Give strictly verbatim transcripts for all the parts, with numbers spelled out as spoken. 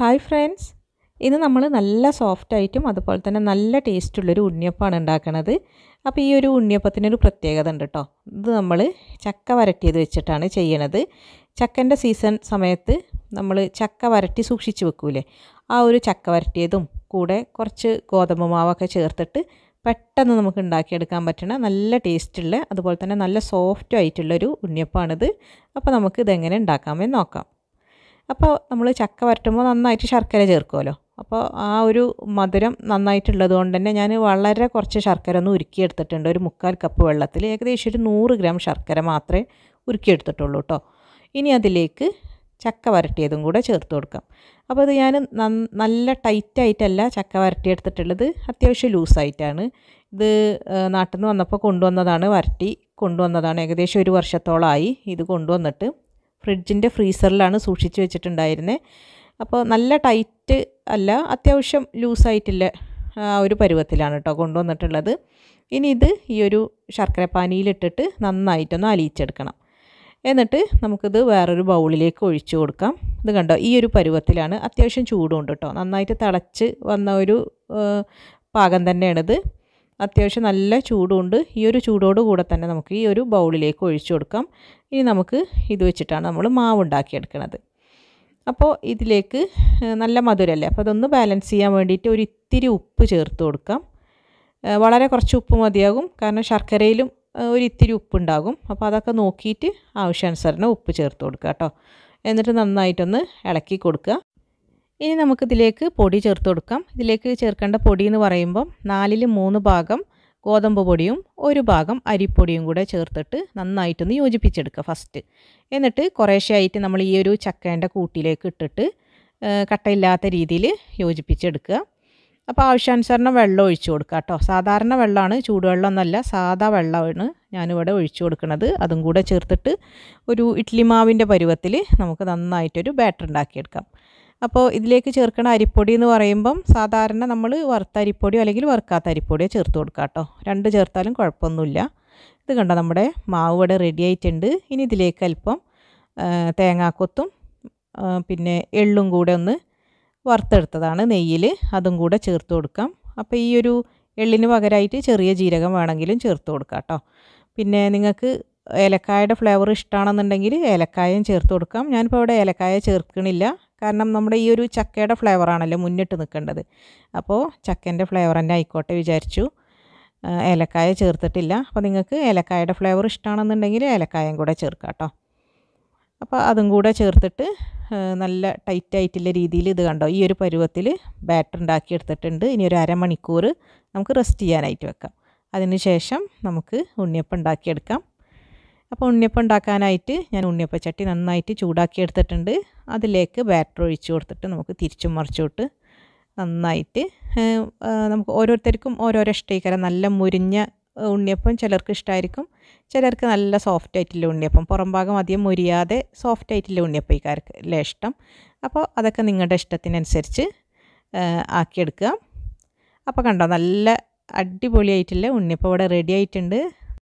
Hi friends, ഇന്ന് നമ്മൾ നല്ല സോഫ്റ്റ് ആയിട്ടും അതുപോലെ തന്നെ നല്ല ടേസ്റ്റുള്ളൊരു ഉണ്ണിയപ്പമാണ് ഉണ്ടാക്കുന്നത്. അപ്പോൾ ഈ ഒരു ഉണ്ണിയപ്പത്തിനൊരു പ്രത്യേകത ഉണ്ട് കേട്ടോ. ഇത് നമ്മൾ ചക്ക വരട്ടിയത് വെച്ചിട്ടാണ് ചെയ്യണത്. ചക്കൻ്റെ സീസൺ സമയത്ത് നമ്മൾ ചക്ക വരട്ടി സൂക്ഷിച്ച് വെക്കൂലേ, ആ ഒരു ചക്ക വരട്ടിയതും കൂടെ കുറച്ച് ഗോതമ്പ് മാവൊക്കെ ചേർത്തിട്ട് പെട്ടെന്ന് നമുക്ക് ഉണ്ടാക്കിയെടുക്കാൻ പറ്റുന്ന നല്ല ടേസ്റ്റുള്ള അതുപോലെ തന്നെ നല്ല സോഫ്റ്റ് ആയിട്ടുള്ളൊരു ഉണ്ണിയപ്പമാണിത്. അപ്പോൾ നമുക്ക് ഇതെങ്ങനെ ഉണ്ടാക്കാമെന്ന് നോക്കാം. അപ്പോൾ നമ്മൾ ചക്ക വരട്ടുമ്പോൾ നന്നായിട്ട് ശർക്കര ചേർക്കുമല്ലോ. അപ്പോൾ ആ ഒരു മധുരം നന്നായിട്ടുള്ളത് കൊണ്ട് തന്നെ ഞാൻ വളരെ കുറച്ച് ശർക്കര ഒന്ന് ഉരുക്കിയെടുത്തിട്ടുണ്ട്. ഒരു മുക്കാൽ കപ്പ് വെള്ളത്തിൽ ഏകദേശം ഒരു നൂറ് ഗ്രാം ശർക്കര മാത്രമേ ഉരുക്കിയെടുത്തിട്ടുള്ളൂ കേട്ടോ. ഇനി അതിലേക്ക് ചക്ക വരട്ടിയതും കൂടെ ചേർത്ത് കൊടുക്കാം. അപ്പോൾ ഇത് ഞാൻ നല്ല ടൈറ്റായിട്ടല്ല ചക്ക വരട്ടിയെടുത്തിട്ടുള്ളത്, അത്യാവശ്യം ലൂസായിട്ടാണ്. ഇത് നാട്ടിൽ നിന്ന് വന്നപ്പോൾ കൊണ്ടുവന്നതാണ്, വരട്ടി കൊണ്ടുവന്നതാണ്. ഏകദേശം ഒരു വർഷത്തോളമായി ഇത് കൊണ്ടുവന്നിട്ട് ഫ്രിഡ്ജിൻ്റെ ഫ്രീസറിലാണ് സൂക്ഷിച്ച് വെച്ചിട്ടുണ്ടായിരുന്നത്. അപ്പോൾ നല്ല ടൈറ്റ് അല്ല, അത്യാവശ്യം ലൂസായിട്ടില്ല ആ ഒരു പരുവത്തിലാണ് കേട്ടോ കൊണ്ടുവന്നിട്ടുള്ളത്. ഇനി ഇത് ഈ ഒരു ശർക്കര പാനിയിലിട്ടിട്ട് നന്നായിട്ടൊന്ന് അലിയിച്ചെടുക്കണം. എന്നിട്ട് നമുക്കിത് വേറൊരു ബൗളിലേക്ക് ഒഴിച്ചു കൊടുക്കാം. ഇത് കണ്ടോ, ഈ ഒരു പരുവത്തിലാണ്. അത്യാവശ്യം ചൂടുണ്ട് കേട്ടോ, നന്നായിട്ട് തിളച്ച് വന്ന ഒരു പാകം തന്നെയാണിത്. അത്യാവശ്യം നല്ല ചൂടുണ്ട്. ഈ ഒരു ചൂടോട് കൂടെ തന്നെ നമുക്ക് ഈ ഒരു ബൗളിലേക്ക് ഒഴിച്ചു കൊടുക്കാം. ഇനി നമുക്ക് ഇത് വെച്ചിട്ടാണ് നമ്മൾ മാവ് ഉണ്ടാക്കിയെടുക്കുന്നത്. അപ്പോൾ ഇതിലേക്ക് നല്ല മധുരമല്ലേ, അപ്പോൾ അതൊന്ന് ബാലൻസ് ചെയ്യാൻ വേണ്ടിയിട്ട് ഒരു ഇത്തിരി ഉപ്പ് ചേർത്ത് കൊടുക്കാം. വളരെ കുറച്ച് ഉപ്പ് മതിയാകും, കാരണം ശർക്കരയിലും ഒരു ഇത്തിരി ഉപ്പുണ്ടാകും. അപ്പോൾ അതൊക്കെ നോക്കിയിട്ട് ആവശ്യാനുസരണം ഉപ്പ് ചേർത്ത് കൊടുക്കുക കേട്ടോ. എന്നിട്ട് നന്നായിട്ടൊന്ന് ഇളക്കി കൊടുക്കുക. ഇനി നമുക്കിതിലേക്ക് പൊടി ചേർത്ത് കൊടുക്കാം. ഇതിലേക്ക് ചേർക്കേണ്ട പൊടി എന്ന് പറയുമ്പം നാലിൽ മൂന്ന് ഭാഗം ഗോതമ്പ് പൊടിയും ഒരു ഭാഗം അരിപ്പൊടിയും കൂടെ ചേർത്തിട്ട് നന്നായിട്ടൊന്ന് യോജിപ്പിച്ചെടുക്കുക ഫസ്റ്റ്. എന്നിട്ട് കുറേശ്ശെയായിട്ട് നമ്മൾ ഈ ഒരു ചക്കേൻ്റെ കൂട്ടിലേക്ക് ഇട്ടിട്ട് കട്ടയില്ലാത്ത രീതിയിൽ യോജിപ്പിച്ചെടുക്കുക. അപ്പോൾ ആവശ്യാനുസരണം വെള്ളം ഒഴിച്ചു കൊടുക്കുക കേട്ടോ. സാധാരണ വെള്ളമാണ്, ചൂടുവെള്ളം എന്നല്ല, സാധാ വെള്ളമാണ് ഞാനിവിടെ ഒഴിച്ചു കൊടുക്കുന്നത്. അതും കൂടെ ചേർത്തിട്ട് ഒരു ഇഡ്ഡലി മാവിൻ്റെ പരുവത്തിൽ നമുക്ക് നന്നായിട്ടൊരു ബാറ്റർ ഉണ്ടാക്കിയെടുക്കാം. അപ്പോൾ ഇതിലേക്ക് ചേർക്കുന്ന അരിപ്പൊടി എന്ന് പറയുമ്പം സാധാരണ നമ്മൾ വറുത്ത അരിപ്പൊടിയോ അല്ലെങ്കിൽ വറുക്കാത്ത അരിപ്പൊടിയോ ചേർത്ത് കൊടുക്കുക കേട്ടോ. രണ്ട് ചേർത്താലും കുഴപ്പമൊന്നുമില്ല. ഇത് കണ്ടോ, നമ്മുടെ മാവ് ഇവിടെ റെഡി ആയിട്ടുണ്ട്. ഇനി ഇതിലേക്ക് അല്പം തേങ്ങാക്കൊത്തും പിന്നെ എള്ളും കൂടെ ഒന്ന് വറുത്തെടുത്തതാണ് നെയ്യിൽ, അതും കൂടെ ചേർത്ത് കൊടുക്കാം. അപ്പോൾ ഈ ഒരു എള്ളിന് പകരമായിട്ട് ചെറിയ ജീരകം വേണമെങ്കിലും ചേർത്ത് കൊടുക്കാം കേട്ടോ. പിന്നെ നിങ്ങൾക്ക് ഏലക്കായയുടെ ഫ്ലേവർ ഇഷ്ടമാണെന്നുണ്ടെങ്കിൽ ഏലക്കായയും ചേർത്ത് കൊടുക്കാം. ഞാനിപ്പോൾ ഇവിടെ ഏലക്കായ ചേർക്കണില്ല, കാരണം നമ്മുടെ ഈ ഒരു ചക്കയുടെ ഫ്ലേവറാണല്ലോ മുന്നിട്ട് നിൽക്കേണ്ടത്. അപ്പോൾ ചക്കേൻ്റെ ഫ്ലേവർ തന്നെ ആയിക്കോട്ടെ വിചാരിച്ചു, ഏലക്കായ ചേർത്തിട്ടില്ല. അപ്പോൾ നിങ്ങൾക്ക് ഏലക്കായയുടെ ഫ്ലേവർ ഇഷ്ടമാണെന്നുണ്ടെങ്കിൽ ഏലക്കായയും കൂടെ ചേർക്കാം കേട്ടോ. അപ്പോൾ അതും കൂടെ ചേർത്തിട്ട് നല്ല ടൈറ്റായിട്ടുള്ള രീതിയിൽ ഇത് കണ്ടോ, ഈ ഒരു പരുവത്തിൽ ബാറ്റർ ഉണ്ടാക്കി എടുത്തിട്ടുണ്ട്. ഇനി ഒരു അരമണിക്കൂർ നമുക്ക് റെസ്റ്റ് ചെയ്യാനായിട്ട് വെക്കാം. അതിന് ശേഷം നമുക്ക് ഉണ്ണിയപ്പം ഉണ്ടാക്കിയെടുക്കാം. അപ്പോൾ ഉണ്ണിയപ്പം ഉണ്ടാക്കാനായിട്ട് ഞാൻ ഉണ്ണിയപ്പച്ചട്ടി നന്നായിട്ട് ചൂടാക്കി എടുത്തിട്ടുണ്ട്. അതിലേക്ക് ബാറ്റർ ഒഴിച്ച് കൊടുത്തിട്ട് നമുക്ക് തിരിച്ചും മറിച്ചോട്ട് നന്നായിട്ട് നമുക്ക് ഓരോരുത്തർക്കും ഓരോരോ ഇഷ്ടമായിരിക്കും. നല്ല മുരിഞ്ഞ ഉണ്ണിയപ്പം ചിലർക്ക് ഇഷ്ടമായിരിക്കും, ചിലർക്ക് നല്ല സോഫ്റ്റ് ആയിട്ടുള്ള ഉണ്ണിയപ്പം, പുറം ഭാഗം അധികം മുരിയാതെ സോഫ്റ്റ് ആയിട്ടുള്ള ഉണ്ണിയപ്പക്കാർക്ക് അല്ലേ ഇഷ്ടം. അപ്പോൾ അതൊക്കെ നിങ്ങളുടെ ഇഷ്ടത്തിനനുസരിച്ച് ആക്കിയെടുക്കുക. അപ്പോൾ കണ്ടോ, നല്ല അടിപൊളിയായിട്ടുള്ള ഉണ്ണിയപ്പം ഇവിടെ റെഡി ആയിട്ടുണ്ട്.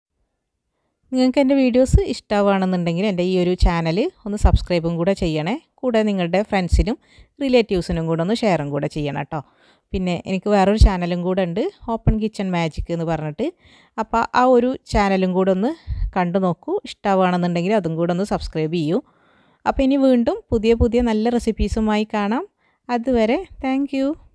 നിങ്ങൾക്ക് എൻ്റെ വീഡിയോസ് ഇഷ്ടമാവുകയാണെന്നുണ്ടെങ്കിൽ എൻ്റെ ഈ ഒരു ചാനൽ ഒന്ന് സബ്സ്ക്രൈബും കൂടെ ചെയ്യണേ. കൂടെ നിങ്ങളുടെ ഫ്രണ്ട്സിനും റിലേറ്റീവ്സിനും കൂടെ ഒന്ന് ഷെയറും കൂടെ ചെയ്യണം കേട്ടോ. പിന്നെ എനിക്ക് വേറൊരു ചാനലും കൂടെ ഉണ്ട്, ഓപ്പൺ കിച്ചൺ മാജിക് എന്ന് പറഞ്ഞിട്ട്. അപ്പോൾ ആ ഒരു ചാനലും കൂടെ ഒന്ന് കണ്ടു നോക്കൂ. ഇഷ്ടമാവുകയാണെന്നുണ്ടെങ്കിൽ അതും കൂടെ ഒന്ന് സബ്സ്ക്രൈബ് ചെയ്യൂ. അപ്പോൾ ഇനി വീണ്ടും പുതിയ പുതിയ നല്ല റെസിപ്പീസുമായി കാണാം. അതുവരെ താങ്ക്